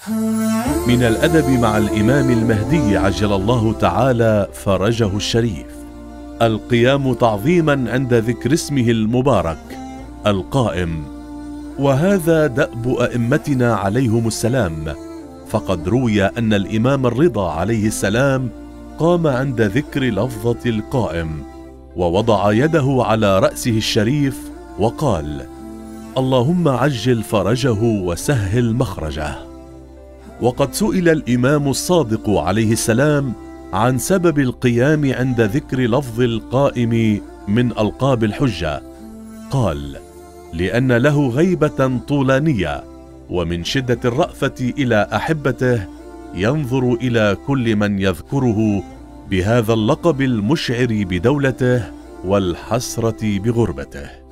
من الأدب مع الإمام المهدي عجل الله تعالى فرجه الشريف القيام تعظيما عند ذكر اسمه المبارك القائم، وهذا دأب أئمتنا عليهم السلام، فقد روي أن الإمام الرضا عليه السلام قام عند ذكر لفظة القائم ووضع يده على رأسه الشريف وقال: اللهم عجل فرجه وسهل مخرجه. وقد سئل الإمام الصادق عليه السلام عن سبب القيام عند ذكر لفظ القائم من ألقاب الحجة، قال: لأن له غيبة طولانية، ومن شدة الرأفة إلى أحبته ينظر إلى كل من يذكره بهذا اللقب المشعر بدولته والحسرة بغربته.